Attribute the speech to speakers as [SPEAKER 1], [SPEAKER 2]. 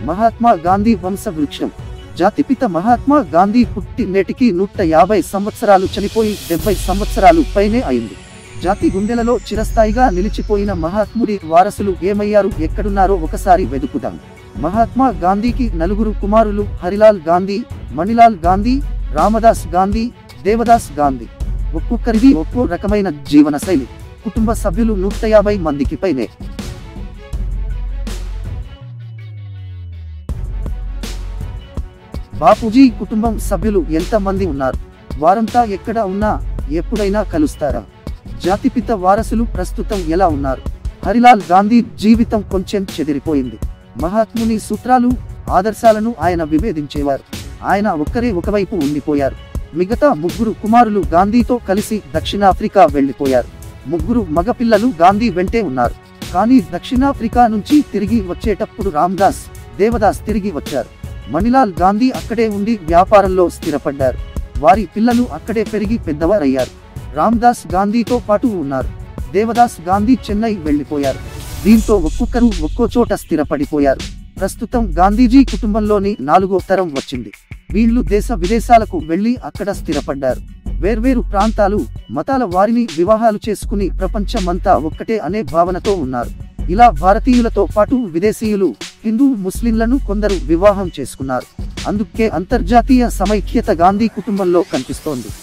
[SPEAKER 1] మహాత్మా గాంధీ వంశవృక్షం. జాతిపిత మహాత్మా గాంధీ పుట్టి నేటికి 150 సంవత్సరాలు, చనిపోయి 70 సంవత్సరాలు పైనే అయింది. జాతి గుండెలలో చిరస్థాయిగా నిలిచిపోయిన మహాత్ముడి వారసులు ఏమయ్యారు, ఎక్కడున్నారో ఒకసారి వెతుకుదాం. మహాత్మా గాంధీకి 4 కుమారులు: హరిలాల్ గాంధీ, మణిలాల్ గాంధీ, రామదాస్ గాంధీ, దేవదాస్ గాంధీ. ఒక్కొక్కరిది ఒక్కో రకమైన జీవనశైలి. కుటుంబ సభ్యులు 150 మందికి పైనే. బాపూజీ కుటుంబం సభ్యులు ఎంత మంది ఉన్నారు? వారంతా ఎక్కడ ఉన్నా ఎప్పుడైనా కలుస్తారా? జాతిపిత వారసులు ప్రస్తుతం ఎలా ఉన్నారు? హరిలాల్ గాంధీ జీవితం కొంచెం చెదిరిపోయింది. మహాత్ముని సూత్రాలు, ఆదర్శాలను ఆయన విభేదించేవారు. ఆయన ఒక్కరే ఒకవైపు ఉండిపోయారు. మిగతా 3 కుమారులు గాంధీతో కలిసి దక్షిణాఫ్రికా వెళ్లిపోయారు. 3 మగపిల్లలు గాంధీ వెంటే ఉన్నారు. కానీ దక్షిణాఫ్రికా నుంచి తిరిగి వచ్చేటప్పుడు రామదాస్, దేవదాస్ తిరిగి వచ్చారు. మణిలాల్ గాంధీ అక్కడే ఉండి వ్యాపారంలో స్థిరపడ్డారు. వారి పిల్లలు అక్కడే పెరిగి పెద్దవారయ్యారు. రామదాస్ గాంధీతో పాటు ఉన్నారు. దేవదాస్ గాంధీ చెన్నై వెళ్లిపోయారు. దీంతో ఒక్కొక్కరు ఒక్కో చోట స్థిరపడిపోయారు. ప్రస్తుతం గాంధీజీ కుటుంబంలోని 4వ తరం వచ్చింది. వీళ్లు దేశ విదేశాలకు వెళ్లి అక్కడ స్థిరపడ్డారు. వేర్వేరు ప్రాంతాలు, మతాల వారిని వివాహాలు చేసుకుని ప్రపంచమంతా ఒక్కటే అనే భావనతో ఉన్నారు. ఇలా భారతీయులతో పాటు విదేశీయులు, హిందూ, ముస్లింలను కొందరు వివాహం చేసుకున్నారు. అందుకే అంతర్జాతీయ సమైక్యత గాంధీ కుటుంబంలో కనిపిస్తోంది.